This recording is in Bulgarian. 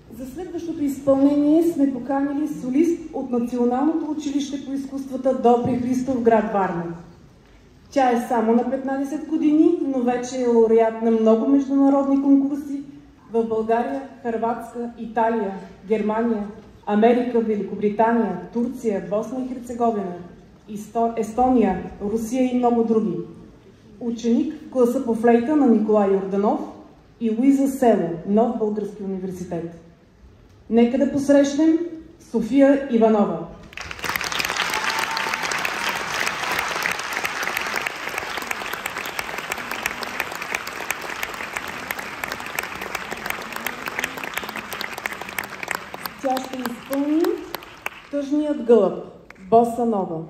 За следващото изпълнение сме поканили солист от Националното училище по изкуствата Добри Христов, град Варна. Тя е само на 15 години, но вече е лауреат на много международни конкурси в България, Хърватска, Италия, Германия, Америка, Великобритания, Турция, Босна и Херцеговина, Естония, Русия и много други. Ученик в класа по флейта на Николай Йорданов и Луиза Село, Нов български университет. Нека да посрещнем София Иванова. Тя ще изпълни Тъжният гълъб, Боса нова.